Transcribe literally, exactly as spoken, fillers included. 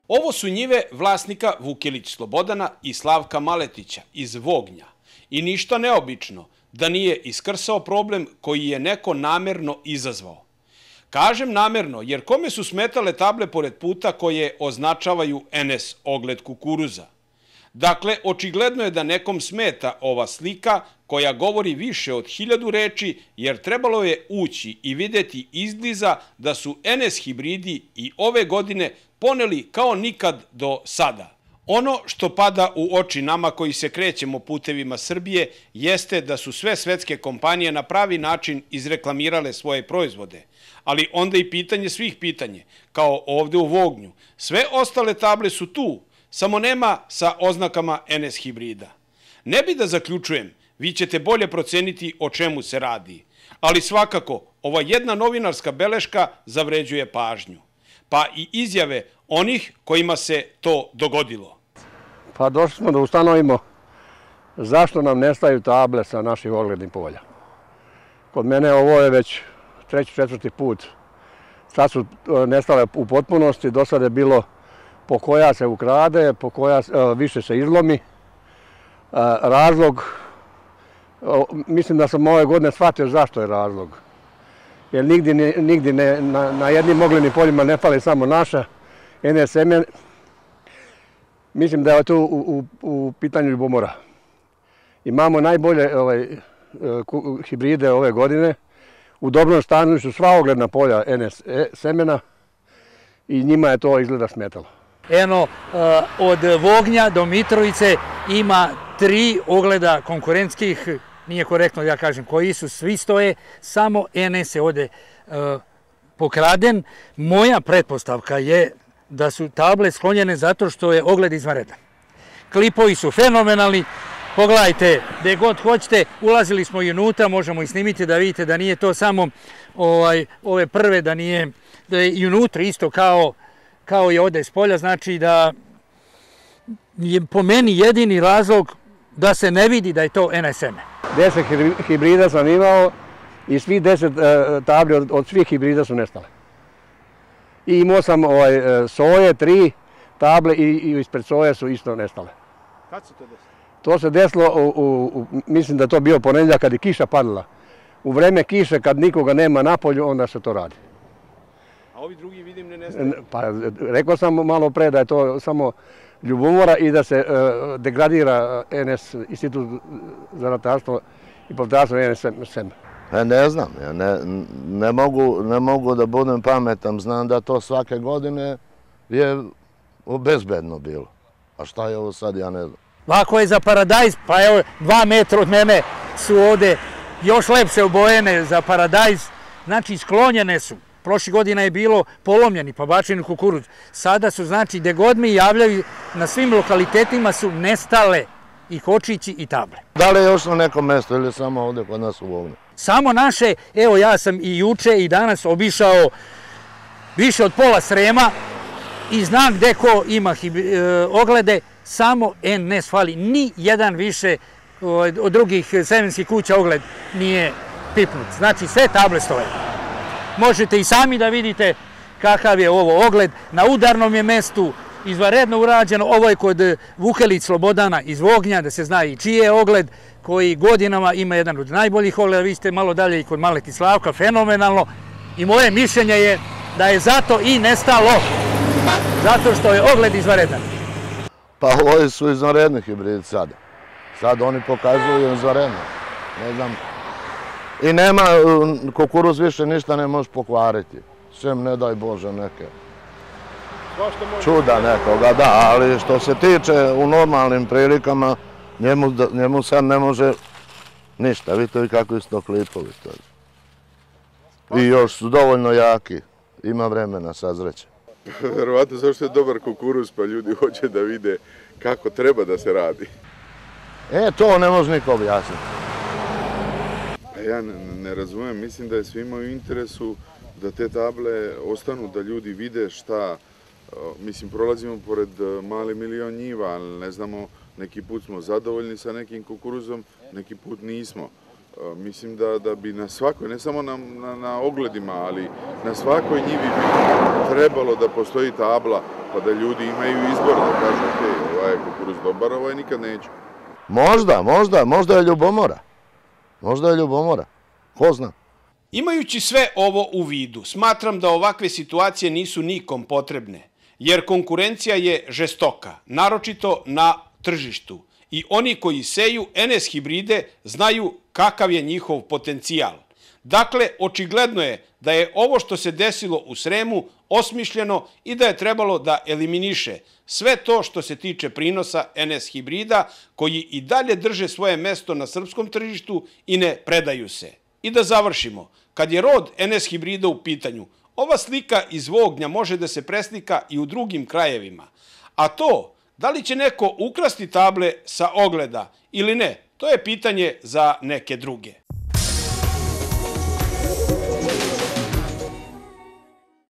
Ovo su njive vlasnika Vukelić Slobodana i Slavka Maletića iz Vognja. I ništa neobično da nije iskrsao problem koji je neko namerno izazvao. Kažem namerno jer kome su smetale table pored puta koje označavaju en es ogled kukuruza. Dakle, očigledno je da nekom smeta ova slika koja govori više od hiljadu reči jer trebalo je ući i videti izbliza da su en es hibridi i ove godine poneli kao nikad do sada. Ono što pada u oči nama koji se krećemo putevima Srbije jeste da su sve svetske kompanije na pravi način izreklamirale svoje proizvode. Ali onda i pitanje svih pitanje, kao ovde u Vognju. Sve ostale table su tu, samo nema sa oznakama en es hibrida. Ne bi da zaključujem, vi ćete bolje proceniti o čemu se radi. Ali svakako, ova jedna novinarska beleška zavređuje pažnju. Pa i izjave onih kojima se to dogodilo. Pa došli smo da ustanovimo zašto nam nestaju table sa naših oglednih polja. Kod mene ovo je već treći, četvrti put. Sad su nestale u potpunosti, do sada je bilo po koja se ukrade, po koja više se izlomi. Razlog, mislim da sam ove godine shvatio zašto je razlog. Jer nigdje na jednim oglednim poljima ne fali samo naša en es semen. Mislim da je tu u pitanju ljubomora. Imamo najbolje hibride ove godine. U dobrom stanju su sva ogledna polja en es semena i njima je to izgleda smetalo. Eno, od Vognja do Mitrovice ima tri ogleda konkurentskih, nije korektno da ja kažem koji su, svi stoje, samo en es je ovde pokraden. Moja pretpostavka je da su table sklonjene zato što je ogled izvanredan. Klipovi su fenomenalni, pogledajte gde god hoćete, ulazili smo i unutra, možemo i snimiti da vidite da nije to samo ove prve, da nije, da je i unutra isto kao kao i ovde s polja, znači da je po meni jedini razlog da se ne vidi da je to en es seme. Deset hibrida sam imao i svi deset tabli od svih hibrida su nestale. I imao sam soje, tri table i ispred soje su isto nestale. Kad se to desilo? To se desilo, mislim da je to bio ponedjeljak kad je kiša padala. U vreme kiše kad nikoga nema na polju, onda se to radi. A ovi drugi vidim ne nestaju? Pa rekao sam malo pre da je to samo ljubomora i da se degradira en es, Institut za ratarstvo i povrtarstvo en es seme. Ne znam, ne mogu da budem pametan, znam da to svake godine je bezbedno bilo. A šta je ovo sad, ja ne znam. Lako je za paradajz, pa evo dva metra od mene su ovde još lepše obojene za paradajz, znači sklonjene su. Prošle godina je bilo polomljeni, pa bačeni kukuruz. Sada su, znači, gde god mi javljaju, na svim lokalitetima su nestale i kočići i table. Da li je još na nekom mestu ili samo ovde kod nas u Vognju? Samo naše, evo ja sam i juče i danas obišao više od pola Srema i znam gde ko ima oglede, samo en es fali. Ni jedan više od drugih semenskih kuća ogled nije pipnut. Znači, sve table stoje. Možete i sami da vidite kakav je ovo ogled. Na udarnom je mestu, izvanredno urađeno. Ovo je kod Vukelić Slobodana iz Vognja, da se zna i čiji je ogled, koji godinama ima jedan od najboljih ogleda. Vi ste malo dalje i kod Maleti Slavka, fenomenalno. I moje mišljenje je da je zato i nestalo, zato što je ogled izvanredan. Pa ovi su izvanredni hibridi sada. Sad oni pokazuju izvanredno. Ne znam. I nema, kukuruz više ništa ne može pokvariti. Sem ne daj Bože neke čuda nekoga, da, ali što se tiče u normalnim prilikama, njemu sad ne može ništa. Vidite vi kakvi su to klipovi. I još su dovoljno jaki, ima vremena sazreće. Verovatno zašto je dobar kukuruz, pa ljudi hoće da vide kako treba da se radi. E, to ne može niko objasniti. Ja ne razumem, mislim da je svima u interesu da te table ostanu, da ljudi vide šta, mislim, prolazimo pored mali milion njiva, ali ne znamo, neki put smo zadovoljni sa nekim kukuruzom, neki put nismo. Mislim da, da bi na svakoj, ne samo na, na, na ogledima, ali na svakoj njivi bi trebalo da postoji tabla, pa da ljudi imaju izbor da kažu, ok, ovaj je kukuruz dobar, ovaj nikad neću. Možda, možda, možda je ljubomora. Možda je ljubomora. Ko zna? Imajući sve ovo u vidu, smatram da ovakve situacije nisu nikom potrebne, jer konkurencija je žestoka, naročito na tržištu, i oni koji seju en es hibride znaju kakav je njihov potencijal. Dakle, očigledno je da je ovo što se desilo u Sremu osmišljeno i da je trebalo da eliminiše sve to što se tiče prinosa en es hibrida, koji i dalje drže svoje mesto na srpskom tržištu i ne predaju se. I da završimo, kad je rod en es hibrida u pitanju, ova slika iz Vognja može da se preslika i u drugim krajevima, a to da li će neko ukrasti table sa ogleda ili ne, to je pitanje za neke druge.